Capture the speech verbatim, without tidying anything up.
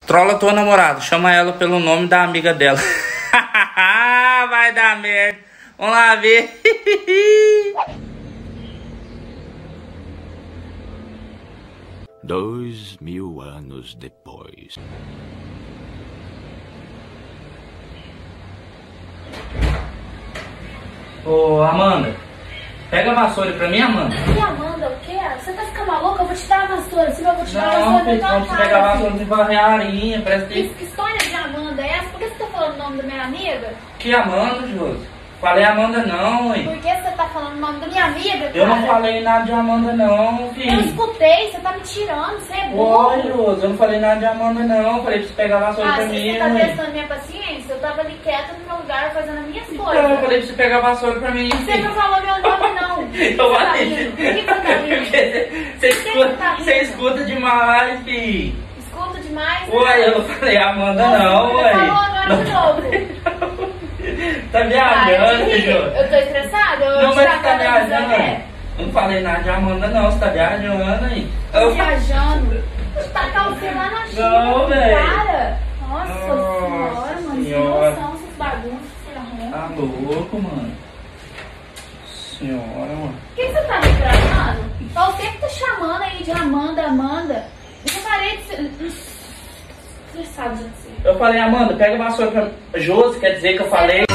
Trola tua namorada, chama ela pelo nome da amiga dela. Vai dar merda. Vamos lá ver. Dois mil anos depois. Ô, Amanda, pega a vassoura pra mim, Amanda. E Amanda, o quê? Você tá ficando maluca? Eu vou te dar a vassoura. Se eu vou te dar a Não, vassoura, filho, eu vamos te pegar a vassoura de varrer a arinha, presta Que, atenção. que história de Amanda é essa? Por que você tá falando o nome da minha amiga? Que Amanda, Josi? Falei Amanda não, hein? Por que você tá falando o nome da minha amiga, cara? Eu não falei nada de Amanda não, Eu filho. escutei, você tá me tirando, você é burro. Oi, Josi, eu não falei nada de Amanda não. Falei pra você pegar a vassoura Ah, pra se mim, você tá ué. testando minha paciência, eu tava ali quieta no meu lugar fazendo as minhas Então, coisas. eu falei pra você pegar a vassoura pra mim, Você filho. não falou meu nome, não. Eu Você tá falei. rindo? Por que você tá rindo? Você Por que você tá escuta, você rindo? escuta demais, filho. Escuta demais. Ué, eu não falei Amanda Nossa, não, você ué. falou agora de novo. Tá Para viajando, de rir. filho. Eu tô estressada? Eu Não, te mas tava você tá dando viajando. é. Eu não falei nada de Amanda não, você tá viajando aí. Eu Viajando. Te tacar o celular na China. Não, velho. Para. Nossa, Nossa senhora, mano. Sem senhora. noção, essas bagunças que você arruma. Tá louco, mano. Senhora, mano. Por que você tá reclamando? Ó, o que que tá chamando aí de Amanda, Amanda? Eu parei de ser... Estressado de você. Eu falei, Amanda, pega a vassoura pra mim. Josi, quer dizer que eu falei.